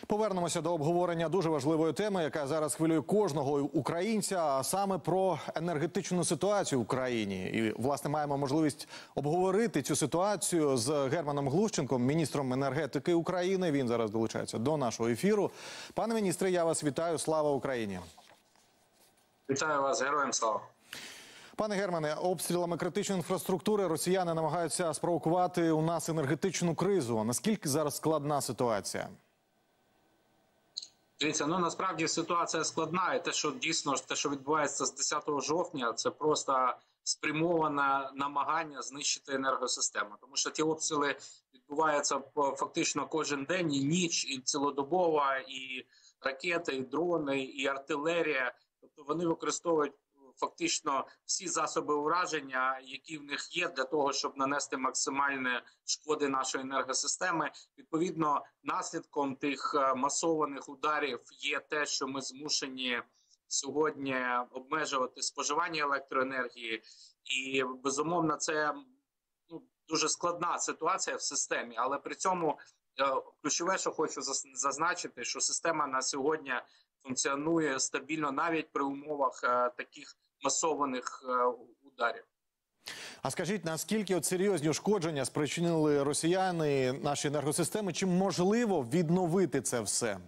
Повернемося до обговорення дуже важливої теми, яка зараз хвилює кожного українця, а саме про енергетичну ситуацію в Україні. І, власне, маємо можливість обговорити цю ситуацію з Германом Глущенком, міністром енергетики України. Він зараз долучається до нашого ефіру. Пане міністре, я вас вітаю. Слава Україні! Вітаю вас, героям слава! Пане Германе, обстрілами критичної інфраструктури росіяни намагаються спровокувати у нас енергетичну кризу. Наскільки зараз складна ситуація? Дивіться, насправді ситуація складна, і те, що дійсно відбувається з 10 жовтня, це просто спрямоване намагання знищити енергосистему. Тому що ті обстріли відбуваються фактично кожен день, і ніч, і цілодобово, і ракети, і дрони, і артилерія. Тобто вони використовують фактично всі засоби ураження, які в них є, для того, щоб нанести максимальні шкоди нашої енергосистеми. Відповідно, наслідком тих масованих ударів є те, що ми змушені сьогодні обмежувати споживання електроенергії. І, безумовно, це дуже складна ситуація в системі. Але при цьому ключове, що хочу зазначити, що система на сьогодні функціонує стабільно навіть при умовах таких масованих ударів. А скажіть, наскільки серйозні ушкодження спричинили росіяни наші енергосистеми? Чи можливо відновити це все?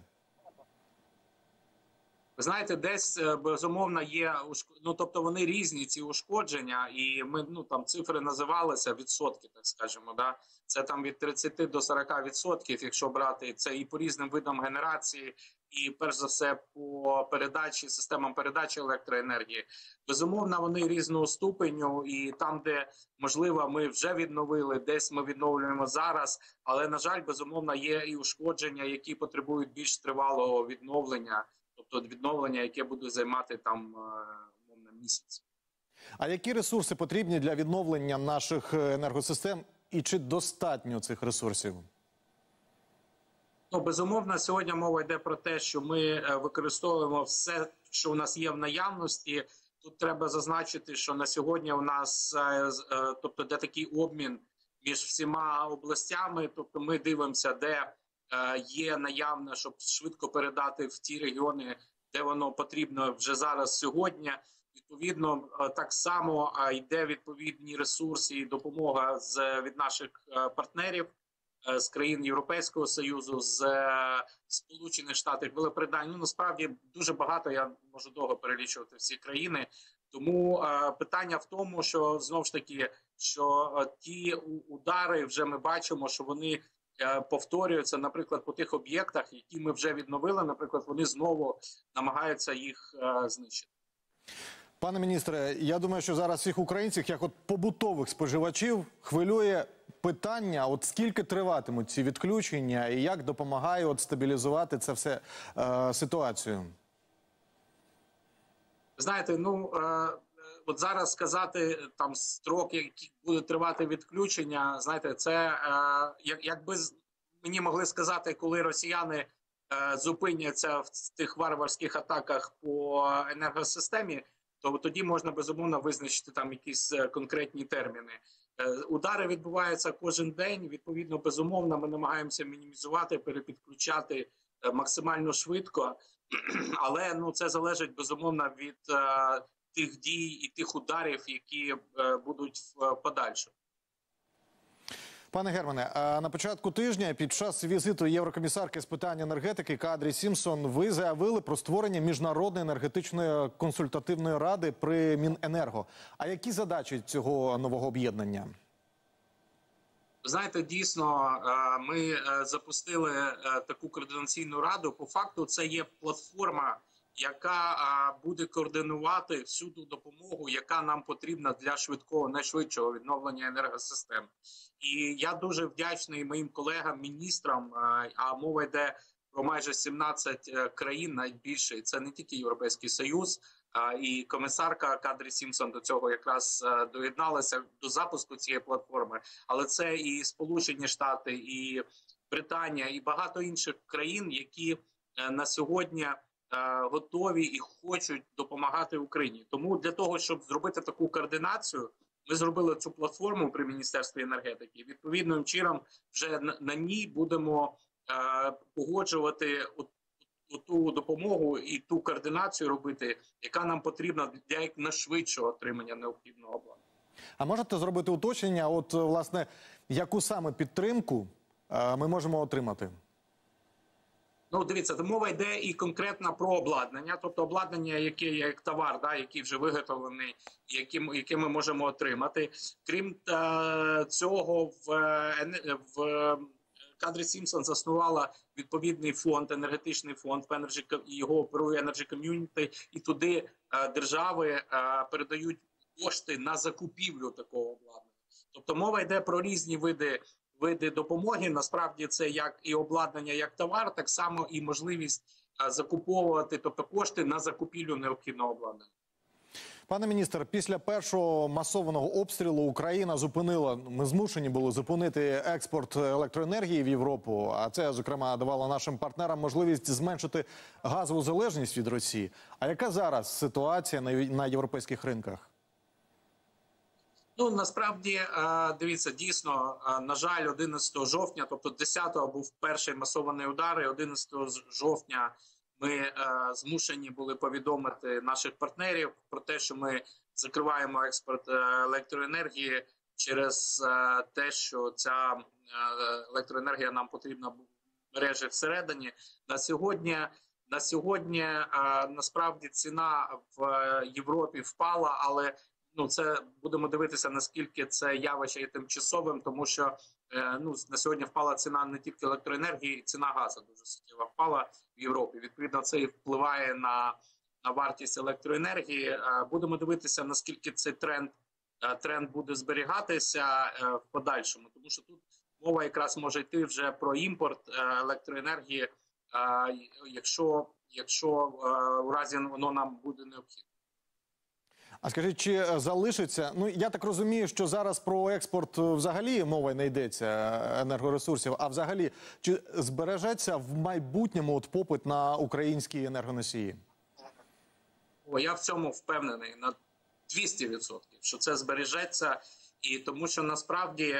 Ви знаєте, десь, безумовно, є, тобто вони різні, ці ушкодження, і ми, там цифри називалися, відсотки, так скажемо, да? Це там від 30 до 40%, якщо брати, це і по різним видам генерації, і перш за все по системам передачі електроенергії. Безумовно, вони різного ступеню, і там, де можливо ми вже відновили, десь ми відновлюємо зараз, але, на жаль, безумовно, є і ушкодження, які потребують більш тривалого відновлення, тобто відновлення, яке буде займати там місяць. А які ресурси потрібні для відновлення наших енергосистем і чи достатньо цих ресурсів? Безумовно, сьогодні мова йде про те, що ми використовуємо все, що у нас є в наявності. Тут треба зазначити, що на сьогодні у нас, тобто, де такий обмін між всіма областями, тобто ми дивимося, де є наявне, щоб швидко передати в ті регіони, де воно потрібно вже зараз, сьогодні. Відповідно, так само йде відповідні ресурси і допомога від наших партнерів, з країн Європейського Союзу, з Сполучених Штатів, великобританії. Насправді дуже багато, я можу довго перелічувати всі країни. Тому питання в тому, що знову ж таки, що ті удари вже ми бачимо, що вони повторюються, наприклад, по тих об'єктах, які ми вже відновили, наприклад, вони знову намагаються їх знищити. Пане міністре, я думаю, що зараз всіх українців, як побутових споживачів, хвилює питання, скільки триватимуть ці відключення і як допомагає стабілізувати це все ситуацію? Знаєте, зараз сказати там строки, які будуть тривати відключення, знаєте, це якби мені могли сказати, коли росіяни зупиняться в тих варварських атаках по енергосистемі, то тоді можна, безумовно, визначити там якісь конкретні терміни. Удари відбуваються кожен день, відповідно, безумовно, ми намагаємося мінімізувати, перепідключати максимально швидко, але це залежить, безумовно, від тих дій і тих ударів, які будуть в подальшому. Пане Германе, на початку тижня під час візиту єврокомісарки з питань енергетики Кадрі Сімпсон ви заявили про створення Міжнародної енергетичної консультативної ради при Міненерго. А які задачі цього нового об'єднання? Знаєте, дійсно, ми запустили таку координаційну раду. По факту це є платформа, яка буде координувати всю ту допомогу, яка нам потрібна для найшвидшого відновлення енергосистем. І я дуже вдячний моїм колегам-міністрам, а мова йде про майже 17 країн, навіть більше. І це не тільки Європейський Союз, і комісарка Кадрі Сімпсон до цього якраз доєдналася до запуску цієї платформи. Але це і Сполучені Штати, і Британія, і багато інших країн, які на сьогодні готові і хочуть допомагати Україні. Тому для того, щоб зробити таку координацію, ми зробили цю платформу при Міністерстві енергетики. Відповідним чином вже на ній будемо погоджувати ту допомогу і ту координацію робити, яка нам потрібна для якнайшвидшого отримання необхідного обладнання. А можете зробити уточнення, от, власне, яку саме підтримку ми можемо отримати? Ну, дивіться, мова йде і конкретно про обладнання, тобто обладнання, яке є як товар, який вже виготовлений, яке ми можемо отримати. Крім цього, в Кадрі Сімпсон заснувала відповідний фонд, енергетичний фонд, його оперує Energy Community, і туди держави передають кошти на закупівлю такого обладнання. Тобто мова йде про різні види допомоги. Насправді це як і обладнання, як товар, так само і можливість закуповувати, тобто кошти на закупівлю необхідного обладнання. Пане міністр, після першого масованого обстрілу Україна зупинила, ми змушені були зупинити експорт електроенергії в Європу, а це, зокрема, давало нашим партнерам можливість зменшити газову залежність від Росії. А яка зараз ситуація на європейських ринках? Ну, насправді, дивіться, дійсно, на жаль, 11 жовтня, тобто 10-го був перший масований удар, і 11 жовтня ми змушені були повідомити наших партнерів про те, що ми закриваємо експорт електроенергії через те, що ця електроенергія нам потрібна в мережі всередині. На сьогодні насправді ціна в Європі впала, але це будемо дивитися, наскільки це явище є тимчасовим, тому що на сьогодні впала ціна не тільки електроенергії, ціна газу дуже суттєво впала в Європі. Відповідно, це і впливає на вартість електроенергії. Будемо дивитися, наскільки цей тренд буде зберігатися в подальшому, тому що тут мова якраз може йти вже про імпорт електроенергії, якщо в разі воно нам буде необхідно. А скажіть, чи залишиться, я так розумію, що зараз про експорт взагалі мова не йдеться енергоресурсів, а взагалі, чи збережеться в майбутньому попит на українські енергоносії? Я в цьому впевнений на 200%, що це збережеться, і тому що насправді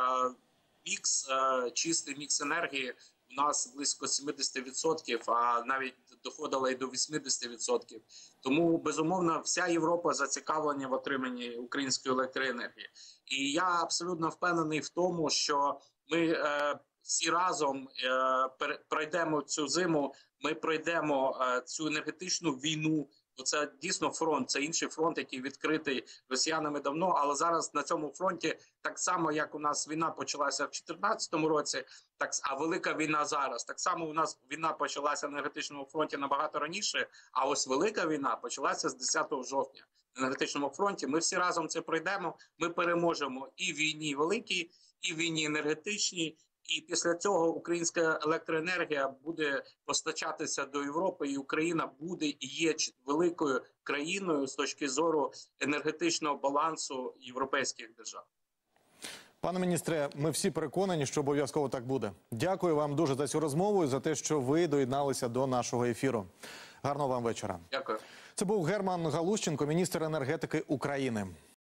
чистий мікс енергії у нас близько 70%, а навіть доходила і до 80%. Тому, безумовно, вся Європа зацікавлена в отриманні української електроенергії. І я абсолютно впевнений в тому, що ми всі разом пройдемо цю зиму, ми пройдемо цю енергетичну війну. Бо це дійсно фронт, це інший фронт, який відкритий росіянами давно, але зараз на цьому фронті, так само, як у нас війна почалася в 2014 році, а велика війна зараз, так само у нас війна почалася на енергетичному фронті набагато раніше, а ось велика війна почалася з 10 жовтня на енергетичному фронті. Ми всі разом це пройдемо, ми переможемо і в війні великій, і в війні енергетичній. І після цього українська електроенергія буде постачатися до Європи, і Україна буде і є великою країною з точки зору енергетичного балансу європейських держав. Пане міністре, ми всі переконані, що обов'язково так буде. Дякую вам дуже за цю розмову і за те, що ви доєдналися до нашого ефіру. Гарного вам вечора. Дякую. Це був Герман Галущенко, міністр енергетики України.